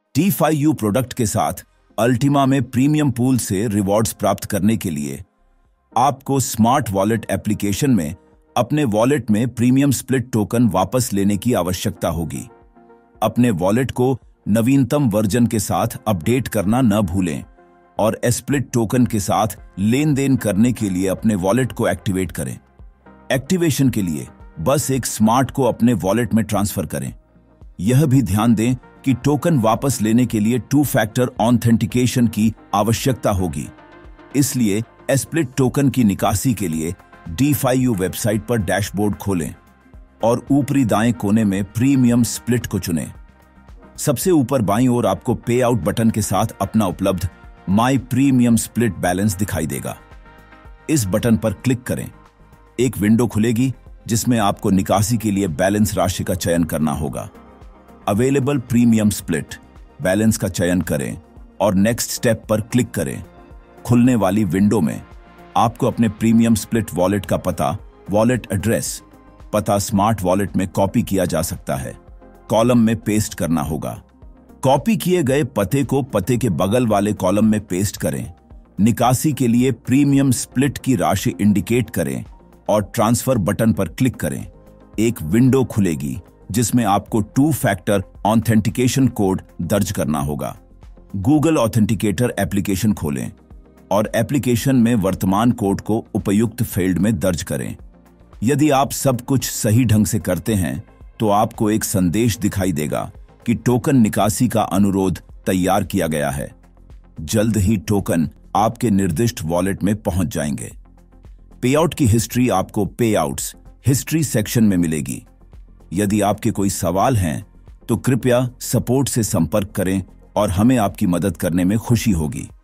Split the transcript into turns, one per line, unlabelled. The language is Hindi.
T5U प्रोडक्ट के साथ अल्टीमा में प्रीमियम पूल से रिवॉर्ड्स प्राप्त करने के लिए आपको स्मार्ट वॉलेट एप्लीकेशन में अपने वॉलेट में प्रीमियम स्प्लिट टोकन वापस लेने की आवश्यकता होगी। अपने वॉलेट को नवीनतम वर्जन के साथ अपडेट करना न भूलें और स्प्लिट टोकन के साथ लेन देन करने के लिए अपने वॉलेट को एक्टिवेट करें। एक्टिवेशन के लिए बस एक स्मार्ट को अपने वॉलेट में ट्रांसफर करें। यह भी ध्यान दें कि टोकन वापस लेने के लिए 2 फैक्टर ऑथेंटिकेशन की आवश्यकता होगी। इसलिए स्प्लिट टोकन की निकासी के लिए T5U वेबसाइट पर डैशबोर्ड खोलें और ऊपरी दाएं कोने में प्रीमियम स्प्लिट को चुनें। सबसे ऊपर बाईं ओर आपको पे आउट बटन के साथ अपना उपलब्ध माई प्रीमियम स्प्लिट बैलेंस दिखाई देगा। इस बटन पर क्लिक करें। एक विंडो खुलेगी जिसमें आपको निकासी के लिए बैलेंस राशि का चयन करना होगा। अवेलेबल प्रीमियम स्प्लिट बैलेंस का चयन करें और नेक्स्ट स्टेप पर क्लिक करें। खुलने वाली विंडो में आपको अपने प्रीमियम स्प्लिट वॉलेट का पता, वॉलेट एड्रेस, पता स्मार्ट वॉलेट में कॉपी किया जा सकता है, कॉलम में पेस्ट करना होगा। कॉपी किए गए पते को पते के बगल वाले कॉलम में पेस्ट करें। निकासी के लिए प्रीमियम स्प्लिट की राशि इंडिकेट करें और ट्रांसफर बटन पर क्लिक करें। एक विंडो खुलेगी जिसमें आपको 2 फैक्टर ऑथेंटिकेशन कोड दर्ज करना होगा। गूगल ऑथेंटिकेटर एप्लीकेशन खोलें और एप्लीकेशन में वर्तमान कोड को उपयुक्त फील्ड में दर्ज करें। यदि आप सब कुछ सही ढंग से करते हैं तो आपको एक संदेश दिखाई देगा कि टोकन निकासी का अनुरोध तैयार किया गया है। जल्द ही टोकन आपके निर्दिष्ट वॉलेट में पहुंच जाएंगे। पेआउट की हिस्ट्री आपको पेआउट्स हिस्ट्री सेक्शन में मिलेगी। यदि आपके कोई सवाल हैं तो कृपया सपोर्ट से संपर्क करें और हमें आपकी मदद करने में खुशी होगी।